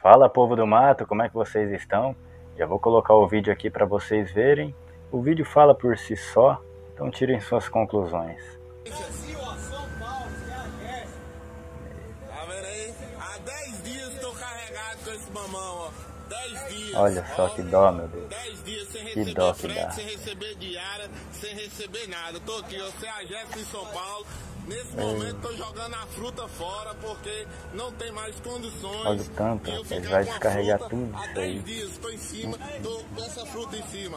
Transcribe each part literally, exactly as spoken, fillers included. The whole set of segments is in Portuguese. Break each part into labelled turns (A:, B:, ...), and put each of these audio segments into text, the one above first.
A: Fala, povo do mato, como é que vocês estão? Já vou colocar o vídeo aqui para vocês verem. O vídeo fala por si só, então tirem suas conclusões.
B: Tá vendo aí? Há dez dias estou carregado com esse mamão, ó. dez dias.
A: Olha só que dó, meu Deus.
B: dez dias sem
A: Que
B: receber
A: dó que
B: frete,
A: dá.
B: sem receber diária, sem receber nada. Tô aqui, ó, C A G S em São Paulo. Nesse momento tô jogando a fruta fora porque não tem mais condições.
A: Olha o tanto,
B: de eu
A: ele
B: ficar
A: vai
B: com a
A: descarregar
B: fruta.
A: tudo
B: Há
A: isso
B: dez
A: aí.
B: dias tô em cima, tô com essa fruta em cima.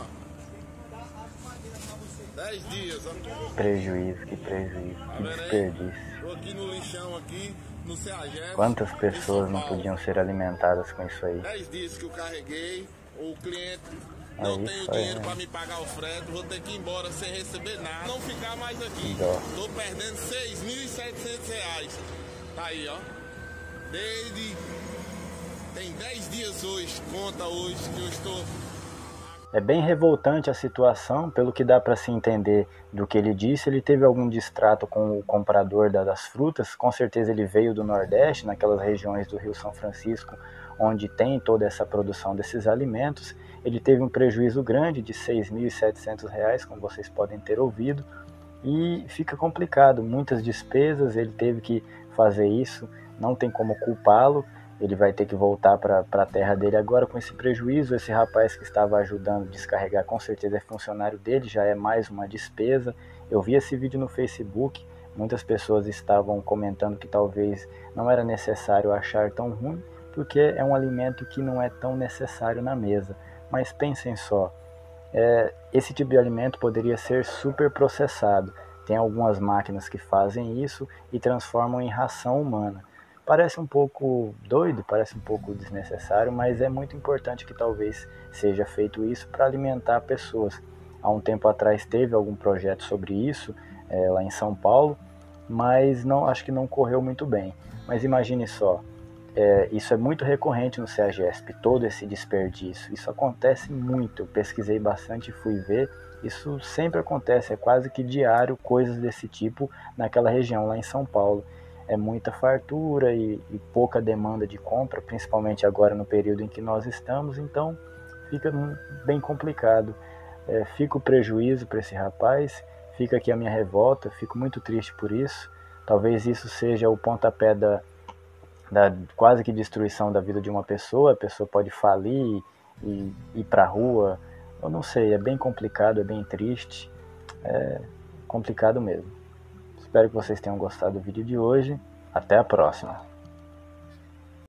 B: dez dias, ó.
A: Prejuízo, que prejuízo,
B: Tá
A: que
B: vendo aí?
A: desperdício.
B: Tô aqui no lixão aqui, no C A G S.
A: Quantas
B: em São
A: pessoas não
B: Paulo.
A: podiam ser alimentadas com isso aí?
B: dez dias que eu carreguei, o cliente
A: É
B: não tem
A: isso
B: o
A: aí,
B: dinheiro
A: né?
B: para me pagar o frete, vou ter que ir embora sem receber nada, não ficar mais aqui.
A: Que dó.
B: Tô perdendo seis mil e setecentos reais. Tá aí, ó. Desde... Tem dez dias hoje, conta hoje, que eu estou...
A: É bem revoltante a situação, pelo que dá para se entender do que ele disse. Ele teve algum distrato com o comprador da- das frutas, com certeza ele veio do Nordeste, naquelas regiões do Rio São Francisco, onde tem toda essa produção desses alimentos. Ele teve um prejuízo grande de seis mil e setecentos reais, como vocês podem ter ouvido, e fica complicado, muitas despesas, ele teve que fazer isso, não tem como culpá-lo. Ele vai ter que voltar para a terra dele agora com esse prejuízo. Esse rapaz que estava ajudando a descarregar, com certeza é funcionário dele, já é mais uma despesa. Eu vi esse vídeo no Facebook, muitas pessoas estavam comentando que talvez não era necessário achar tão ruim, porque é um alimento que não é tão necessário na mesa. Mas pensem só, é, esse tipo de alimento poderia ser super processado. Tem algumas máquinas que fazem isso e transformam em ração humana. Parece um pouco doido, parece um pouco desnecessário, mas é muito importante que talvez seja feito isso para alimentar pessoas. Há um tempo atrás teve algum projeto sobre isso, é, lá em São Paulo, mas não, acho que não correu muito bem. Mas imagine só, é, isso é muito recorrente no CEAGESP, todo esse desperdício. Isso acontece muito, eu pesquisei bastante e fui ver. Isso sempre acontece, é quase que diário coisas desse tipo naquela região lá em São Paulo. É muita fartura e, e pouca demanda de compra, principalmente agora no período em que nós estamos, então fica bem complicado. É, fica o prejuízo para esse rapaz, fica aqui a minha revolta, fico muito triste por isso. Talvez isso seja o pontapé da, da quase que destruição da vida de uma pessoa. A pessoa pode falir e ir para a rua, eu não sei, é bem complicado, é bem triste, é complicado mesmo. Espero que vocês tenham gostado do vídeo de hoje. Até a próxima.